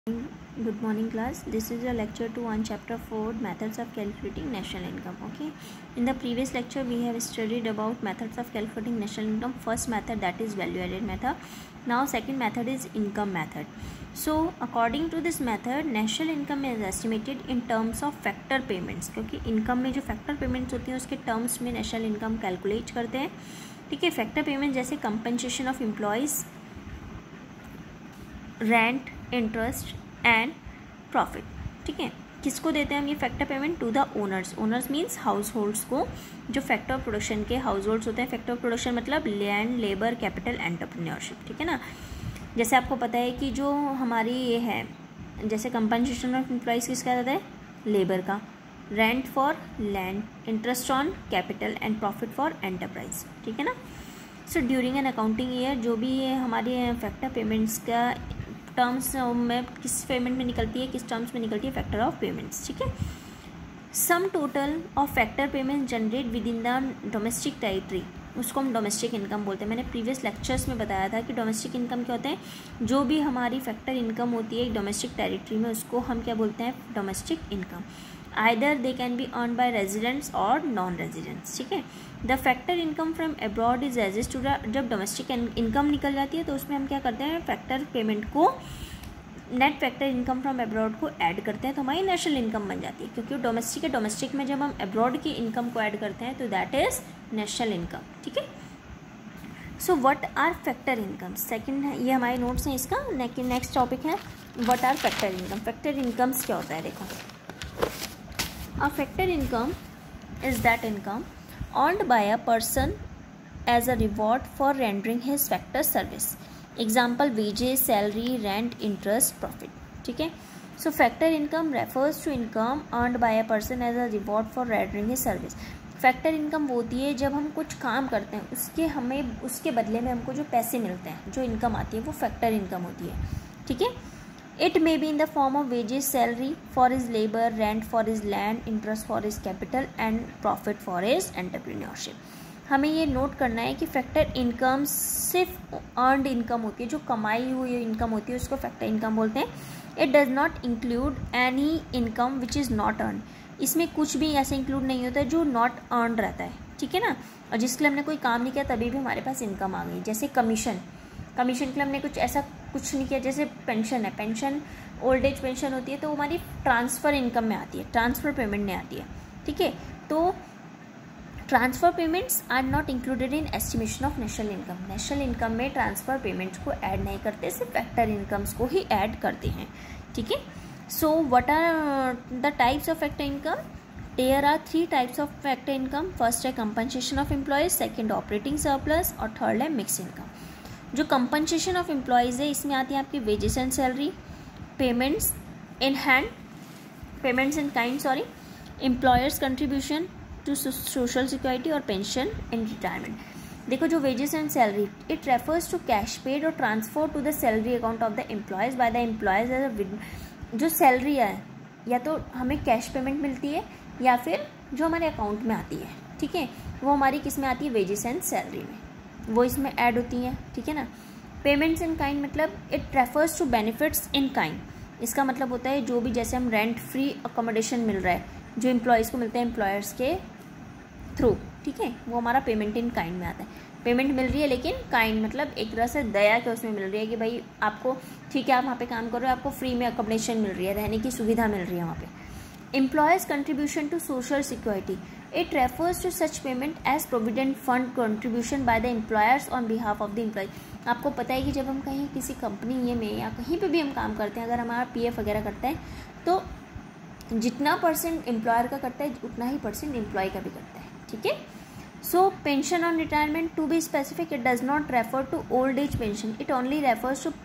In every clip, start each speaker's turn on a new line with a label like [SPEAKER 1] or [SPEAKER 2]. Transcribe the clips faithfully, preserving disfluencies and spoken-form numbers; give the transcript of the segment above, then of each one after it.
[SPEAKER 1] Good morning class. This is your lecture two on chapter four, methods of calculating national income. Okay, in the previous lecture we have studied about methods of calculating national income. First method, that is value added method. Now second method is income method. So according to this method, national income is estimated in terms of factor payments, क्योंकि income में जो factor payments होती हैं उसके terms में national income calculate करते हैं. ठीक है, factor payment जैसे compensation of employees, rent, interest and profit. ठीक है, किसको देते हैं हम ये factor payment? To the owners. Owners means households को, जो फैक्टर ऑफ प्रोडक्शन के हाउस होल्ड्स होते हैं. फैक्टर ऑफ प्रोडक्शन मतलब लैंड, लेबर, कैपिटल, एंटरप्रेन्योरशिप. ठीक है ना. जैसे आपको पता है कि जो हमारी ये है, जैसे कंपनसेशन ऑफ एम्प्लॉइज किसका रहता है? लेबर का. Rent for land, interest on capital and profit for enterprise. ठीक है ना. So during an accounting year जो भी ये हमारी फैक्टर पेमेंट्स का टर्म्स में किस पेमेंट में निकलती है, किस टर्म्स में निकलती है? Factor of payments. ठीक है. Sum total of factor payment generate within the domestic territory, उसको हम डोमेस्टिक इनकम बोलते हैं. मैंने प्रीवियस लेक्चर्स में बताया था कि डोमेस्टिक इनकम क्या होते हैं. जो भी हमारी फैक्टर इनकम होती है डोमेस्टिक टेरिटरी में, उसको हम क्या बोलते हैं? Domestic income. Either they can be earn by residents और नॉन रेजिडेंट्स. ठीक है. The factor income from abroad is exist to the, जब डोमेस्टिक इनकम निकल जाती है तो उसमें हम क्या करते हैं? फैक्टर पेमेंट को, net factor income from abroad को ऐड करते हैं तो हमारी नेशनल इनकम बन जाती है. क्योंकि डोमेस्टिक है, डोमेस्टिक में जब हम अब्रॉड की इनकम को ऐड करते हैं तो दैट इज नेशनल इनकम. ठीक है. So what are factor income? Second है, ये हमारे नोट्स हैं इसका. नेक्स्ट टॉपिक है what are factor income. Factor incomes क्या होता है? देखो, a factor income is that income earned by a person as a reward for rendering his factor service. Example, wages, salary, rent, interest, profit. ठीक है. So factor income refers to income earned by a person as a reward for rendering his service. Factor income वो होती है जब हम कुछ काम करते हैं उसके हमें उसके बदले में हमको जो पैसे मिलते हैं, जो इनकम आती है, वो फैक्टर इनकम होती है. ठीक है. It may be in the form of wages, salary for his labor, rent for his land, interest for his capital and profit for his entrepreneurship. हमें ये नोट करना है कि फैक्टर इनकम सिर्फ अर्नड इनकम होती है, जो कमाई हुई इनकम होती है उसको फैक्टर इनकम बोलते हैं. It does not include any income which is not earn. इसमें कुछ भी ऐसे इंक्लूड नहीं होता है जो नॉट अर्न रहता है. ठीक है ना. और जिसके लिए हमने कोई काम नहीं किया तभी भी हमारे पास इनकम आ गई. जैसे कमीशन, कमीशन के लिए हमने कुछ ऐसा कुछ नहीं किया. जैसे पेंशन है, पेंशन ओल्ड एज पेंशन होती है तो हमारी ट्रांसफ़र इनकम में आती है, ट्रांसफ़र पेमेंट में आती है. ठीक है. तो transfer payments are not included in estimation of national income. National income में ट्रांसफ़र पेमेंट्स को ऐड नहीं करते, सिर्फ फैक्टर इनकम्स को ही ऐड करते हैं. ठीक है. So what are the types of factor income? There are three types of factor income. First है compensation of employees, second operating surplus और थर्ड है मिक्स इनकम. जो कंपनसेशन ऑफ एम्प्लॉयज़ है इसमें आती है आपकी wages and salary, payments in hand, payments in kind sorry, employers contribution to social security और पेंशन इन रिटायरमेंट. देखो, जो wages and salary, it refers to cash paid और transfer to the salary account of the employees by the employees as a. जो salary है या तो हमें cash payment मिलती है या फिर जो हमारे अकाउंट में आती है. ठीक है. वो हमारी किस में आती है? वेजेस एंड सैलरी में, वो इसमें ऐड होती हैं. ठीक है ना. पेमेंट्स इन काइंड मतलब it refers to benefits in kind. इसका मतलब होता है जो भी, जैसे हम रेंट फ्री अकोमोडेशन मिल रहा है जो एम्प्लॉयज़ को मिलता है एम्प्लॉयर्स के थ्रू. ठीक है. वो हमारा पेमेंट इन काइंड में आता है. पेमेंट मिल रही है लेकिन काइंड मतलब एक तरह से दया के उसमें मिल रही है कि भाई आपको, ठीक है, आप वहाँ पे काम कर रहे हो, आपको फ्री में अकोमोडेशन मिल रही है, रहने की सुविधा मिल रही है वहाँ पे. Employers contribution to social security, it refers to such payment as provident fund contribution by the employers on behalf of the employee. आपको पता है कि जब हम कहीं किसी कंपनी ये में या कहीं पे भी हम काम करते हैं, अगर हमारा पीएफ वगैरह करता है तो जितना परसेंट एम्प्लॉयर का करता है उतना ही परसेंट एम्प्लॉय का भी करता है. ठीक है. So pension on retirement, to be specific, it does not refer to old age pension, it only refers to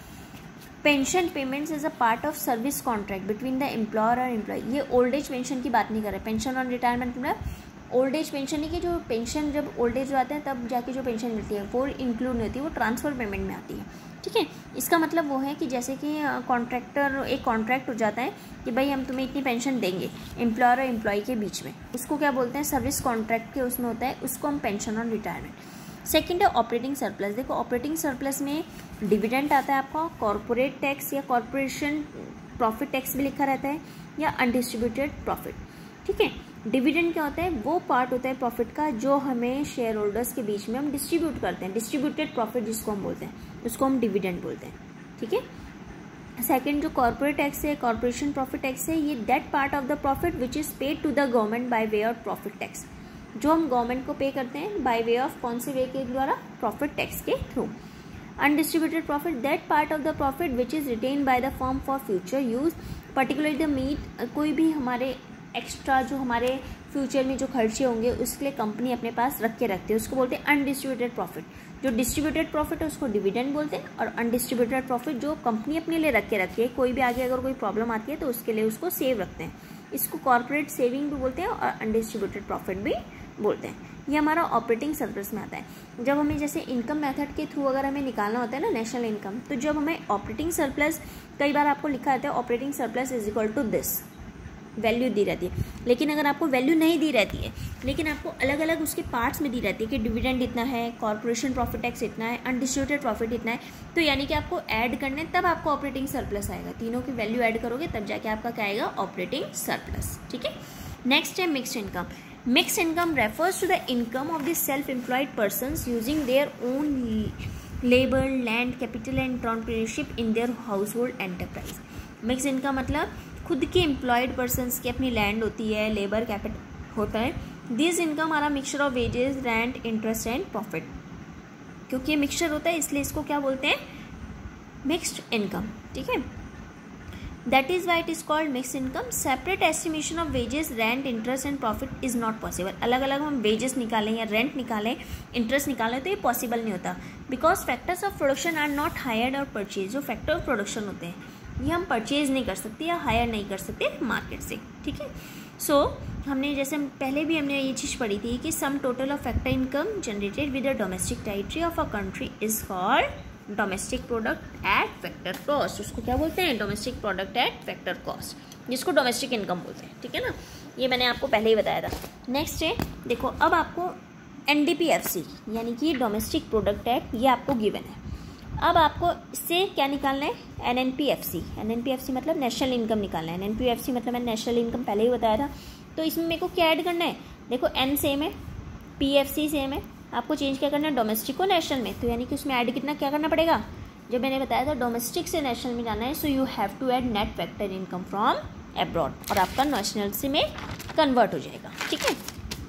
[SPEAKER 1] pension payments is a part of service contract between the employer और employee. ये old age pension की बात नहीं कर रहे. Pension on retirement मतलब old age pension नहीं, कि जो पेंशन जब ओल्ड एज आते हैं तब जाके जो पेंशन मिलती है वो इंक्लूड नहीं होती, वो ट्रांसफ़र पेमेंट में आती है. ठीक है. इसका मतलब वो है कि जैसे कि कॉन्ट्रैक्टर, एक कॉन्ट्रैक्ट हो जाता है कि भाई हम तुम्हें इतनी पेंशन देंगे, एम्प्लॉयर और एम्प्लॉय के बीच में, उसको क्या बोलते हैं? सर्विस कॉन्ट्रैक्ट के उसमें होता है, उसको हम पेंशन ऑन रिटायरमेंट. सेकंड है ऑपरेटिंग सरप्लस। देखो ऑपरेटिंग सरप्लस में डिविडेंड आता है आपका, कॉर्पोरेट टैक्स या कॉर्पोरेशन प्रॉफिट टैक्स भी लिखा रहता है, या अनडिस्ट्रीब्यूटेड प्रॉफिट। ठीक है, डिविडेंड क्या होता है, वो पार्ट होता है प्रॉफिट का जो हमें शेयर होल्डर्स के बीच में हम डिस्ट्रीब्यूट करते हैं, डिस्ट्रीब्यूटेड प्रॉफिट जिसको हम बोलते हैं, उसको हम डिविडेंड बोलते हैं। ठीक है, सेकंड जो कॉर्पोरेट टैक्स है, कॉर्पोरेशन प्रॉफिट टैक्स है, ये that part of the profit which is paid to the government by way of profit tax, जो हम गवर्नमेंट को पे करते हैं बाय वे ऑफ कौन से वे के द्वारा, प्रॉफिट टैक्स के through. Undistributed profit, that part of the profit which is retained by the firm for future use, particularly the meet, कोई भी हमारे एक्स्ट्रा जो हमारे फ्यूचर में जो खर्चे होंगे उसके लिए कंपनी अपने पास रख के रखती है, उसको बोलते हैं अनडिस्ट्रीब्यूटेड प्रॉफिट। जो डिस्ट्रीब्यूटेड प्रॉफिट है उसको डिविडेंड बोलते हैं, और अनडिस्ट्रीब्यूटेड प्रॉफिट जो कंपनी अपने लिए रख के रखती है, कोई भी आगे अगर कोई प्रॉब्लम आती है तो उसके लिए उसको सेव रखते हैं, इसको कॉर्पोरेट सेविंग भी बोलते हैं और अनडिस्ट्रीब्यूटेड प्रॉफिट भी बोलते हैं। ये हमारा ऑपरेटिंग सरप्लस में आता है। जब हमें जैसे इनकम मेथड के थ्रू अगर हमें निकालना होता है ना नेशनल इनकम, तो जब हमें ऑपरेटिंग सरप्लस, कई बार आपको लिखा रहता है operating surplus is equal to this, value दी रहती है, लेकिन अगर आपको वैल्यू नहीं दी रहती है, लेकिन आपको अलग अलग उसके पार्ट्स में दी रहती है कि डिविडेंड इतना है, कॉर्पोरेशन प्रॉफिट टैक्स इतना है, अनडिस्ट्रीब्यूटेड प्रॉफिट इतना है, तो यानी कि आपको ऐड करने तब आपको ऑपरेटिंग सरप्लस आएगा, तीनों की वैल्यू ऐड करोगे तब जाके आपका क्या आएगा, ऑपरेटिंग सरप्लस। ठीक है, नेक्स्ट है mixed income. Mixed income refers to the income of the self employed persons using their own labour, land, capital and entrepreneurship in their households enterprise. Mixed income मतलब खुद के employed persons की अपनी land होती है, labour, capital होता है। This income are a mixture of wages, rent, interest and profit. क्योंकि ये मिक्सचर होता है इसलिए इसको क्या बोलते हैं, मिक्स्ड इनकम। ठीक है, that is why it is called mixed income. Separate estimation of wages, rent, interest and profit is not possible. अलग अलग हम वेजेस निकालें या रेंट निकालें, इंटरेस्ट निकालें तो ये पॉसिबल नहीं होता, because factors of production are not hired और परचेज। जो फैक्टर ऑफ प्रोडक्शन होते हैं ये हम परचेज नहीं कर सकते या हायर नहीं कर सकते मार्केट से। ठीक है, सो so, हमने जैसे हम पहले भी हमने ये चीज़ पढ़ी थी कि sum total of factor income generated with the domestic territory of a country is called domestic product at factor cost. उसको क्या बोलते हैं, domestic product at factor cost, जिसको डोमेस्टिक इनकम बोलते हैं। ठीक है ना, ये मैंने आपको पहले ही बताया था। नेक्स्ट है, देखो अब आपको N D P F C यानी कि डोमेस्टिक प्रोडक्ट एक्ट, ये आपको गिवन है। अब आपको इससे क्या निकालना है, N N P F C. N N P F C मतलब नेशनल इनकम निकालना है। N N P F C मतलब मैंने नेशनल इनकम पहले ही बताया था। तो इसमें मेरे को क्या ऐड करना है, देखो एन सेम है, पी एफ सी सेम है, आपको चेंज क्या करना है, डोमेस्टिक को नेशनल में। तो यानी कि उसमें ऐड कितना क्या करना पड़ेगा, जब मैंने बताया था डोमेस्टिक से नेशनल में जाना है, so you have to add net factor income from abroad, और आपका नेशनल से में कन्वर्ट हो जाएगा। ठीक है,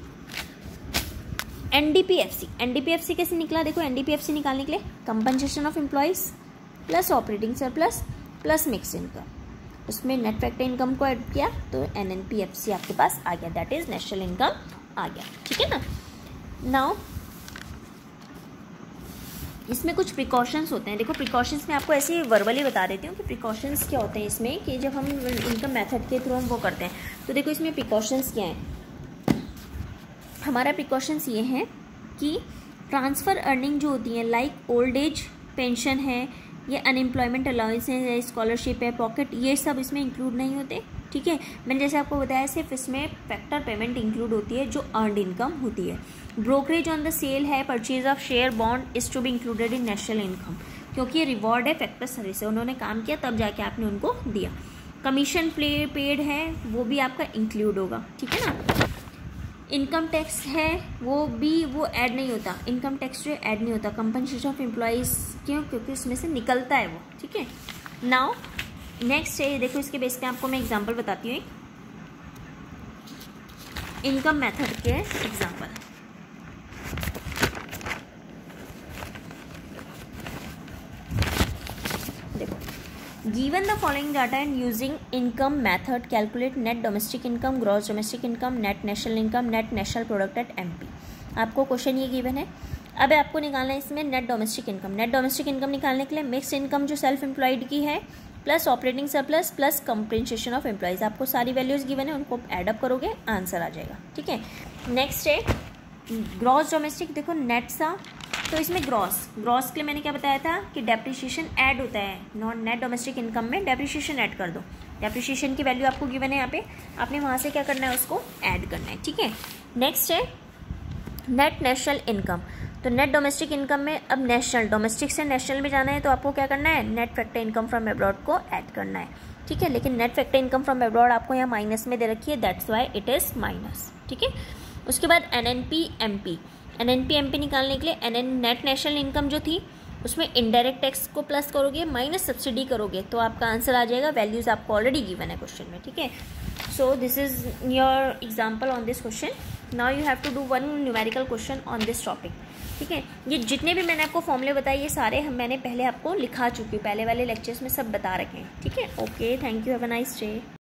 [SPEAKER 1] N D P F C. N D P F C कैसे निकला, देखो N D P F C निकालने के लिए compensation of employees plus operating surplus plus mix income, उसमें नेट फैक्टर इनकम को ऐड किया तो N N P F C आपके पास आ गया, दैट इज नेशनल इनकम आ गया। ठीक है ना, नाउ इसमें कुछ प्रिकॉशंस होते हैं। देखो प्रिकॉशंस में आपको ऐसे वर्बली बता देती हूँ कि प्रिकॉशंस क्या होते हैं इसमें, कि जब हम इनकम मेथड के थ्रू हम वो करते हैं तो देखो इसमें प्रिकॉशंस क्या हैं। हमारा प्रिकॉशंस ये हैं कि ट्रांसफ़र अर्निंग जो होती है, लाइक ओल्ड एज पेंशन है, ये अनएम्प्लॉयमेंट अलाउंस है, स्कॉलरशिप है, पॉकेट, ये सब इसमें इंक्लूड नहीं होते। ठीक है, मैंने जैसे आपको बताया सिर्फ इसमें फैक्टर पेमेंट इंक्लूड होती है जो अर्नड इनकम होती है। ब्रोकरेज ऑन द सेल है, purchase of share, bond is to be included in national income, क्योंकि ये रिवॉर्ड है फैक्टर सर्विस है, उन्होंने काम किया तब जाके आपने उनको दिया। कमीशन प्ले पेड है वो भी आपका इंक्लूड होगा। ठीक है ना, इनकम टैक्स है वो भी वो ऐड नहीं होता, इनकम टैक्स जो ऐड नहीं होता। कंपनसेशन ऑफ एम्प्लॉइज क्यों, क्योंकि उसमें से निकलता है वो। ठीक है, नाउ नेक्स्ट है, देखो इसके बेस पे आपको मैं एग्जांपल बताती हूँ, इनकम मेथड के एग्जांपल। देखो, given the following data and using income method calculate net domestic income, gross domestic income, net national income, net national product at M P। आपको क्वेश्चन ये गिवन है। अब आपको निकालना है इसमें net domestic income. Net domestic income निकालने के लिए मिक्स इनकम जो सेल्फ एम्प्लॉयड की है plus operating surplus plus compensation of employees, आपको सारी वैल्यूज गिवन है, उनको एडअप करोगे आंसर आ जाएगा। ठीक है, नेक्स्ट है ग्रॉस डोमेस्टिक। देखो नेट सा, तो इसमें ग्रॉस ग्रॉस के लिए मैंने क्या बताया था कि डेप्रिसिएशन ऐड होता है, नॉन नेट डोमेस्टिक इनकम में डेप्रिसिएशन ऐड कर दो। डेप्रिसिएशन की वैल्यू आपको गिवन है यहाँ पे, आपने वहाँ से क्या करना है, उसको ऐड करना है। ठीक है, नेक्स्ट है नेट नेशनल इनकम। तो नेट डोमेस्टिक इनकम में अब नेशनल, डोमेस्टिक से नेशनल में जाना है तो आपको क्या करना है, net factor income from abroad को ऐड करना है, ठीक है। लेकिन net factor income from abroad आपको यहाँ माइनस में दे रखी है, that's why it is minus, ठीक है। उसके बाद N N P M P, N N P M P निकालने के लिए N N net national income जो थी उसमें इनडायरेक्ट टैक्स को प्लस करोगे माइनस सब्सिडी करोगे तो आपका आंसर आ जाएगा, वैल्यूज़ आपको ऑलरेडी गिवन है क्वेश्चन में, ठीक है। So this is your example on this question. Now you have to do one numerical question on this topic, ठीक है। ये जितने भी मैंने आपको फॉर्मूले बताए ये सारे हम मैंने पहले आपको लिखा चुकी हूँ, पहले वाले लेक्चर्स में सब बता रखे हैं, ठीक है। Okay, thank you, have a nice day.